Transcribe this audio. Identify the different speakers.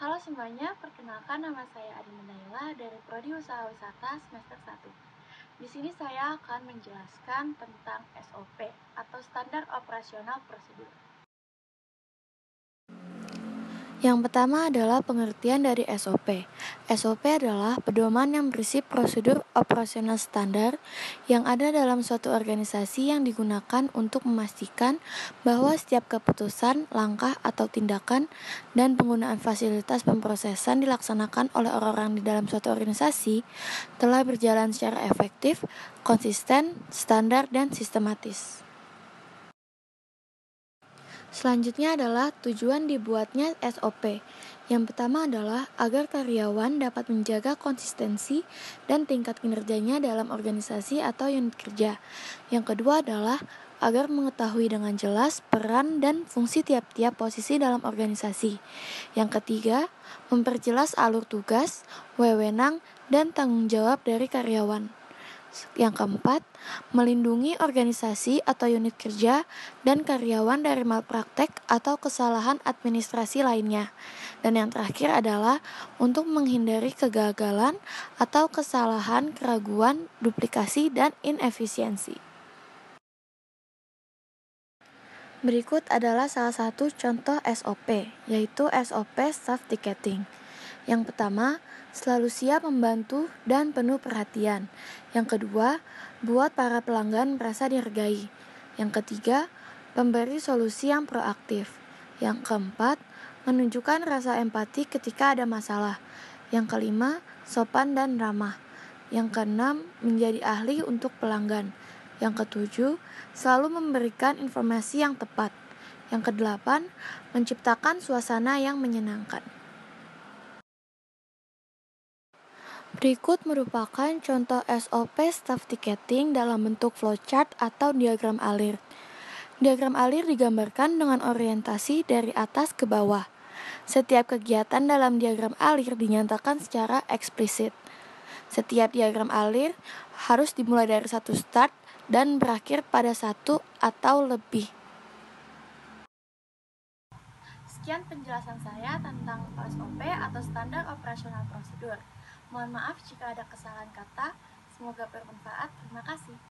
Speaker 1: Halo semuanya, perkenalkan nama saya Adinda Naila dari Prodi Usaha Wisata semester 1. Di sini saya akan menjelaskan tentang SOP atau Standar Operasional Prosedur.
Speaker 2: Yang pertama adalah pengertian dari SOP. SOP adalah pedoman yang berisi prosedur operasional standar yang ada dalam suatu organisasi yang digunakan untuk memastikan bahwa setiap keputusan, langkah, atau tindakan dan penggunaan fasilitas pemrosesan dilaksanakan oleh orang-orang di dalam suatu organisasi telah berjalan secara efektif, konsisten, standar, dan sistematis. Selanjutnya adalah tujuan dibuatnya SOP. Yang pertama adalah agar karyawan dapat menjaga konsistensi dan tingkat kinerjanya dalam organisasi atau unit kerja. Yang kedua adalah agar mengetahui dengan jelas peran dan fungsi tiap-tiap posisi dalam organisasi. Yang ketiga, memperjelas alur tugas, wewenang, dan tanggung jawab dari karyawan. Yang keempat, melindungi organisasi atau unit kerja dan karyawan dari malpraktek atau kesalahan administrasi lainnya. Dan yang terakhir adalah untuk menghindari kegagalan atau kesalahan, keraguan, duplikasi, dan inefisiensi. Berikut adalah salah satu contoh SOP, yaitu SOP Staff Ticketing. Yang pertama, selalu siap membantu dan penuh perhatian. Yang kedua, buat para pelanggan merasa dihargai. Yang ketiga, memberi solusi yang proaktif. Yang keempat, menunjukkan rasa empati ketika ada masalah. Yang kelima, sopan dan ramah. Yang keenam, menjadi ahli untuk pelanggan. Yang ketujuh, selalu memberikan informasi yang tepat. Yang kedelapan, menciptakan suasana yang menyenangkan. Berikut merupakan contoh SOP Staff Ticketing dalam bentuk flowchart atau diagram alir. Diagram alir digambarkan dengan orientasi dari atas ke bawah. Setiap kegiatan dalam diagram alir dinyatakan secara eksplisit. Setiap diagram alir harus dimulai dari satu start dan berakhir pada satu atau lebih.
Speaker 1: Sekian penjelasan saya tentang SOP atau Standar Operasional Prosedur. Mohon maaf jika ada kesalahan kata, semoga bermanfaat. Terima kasih.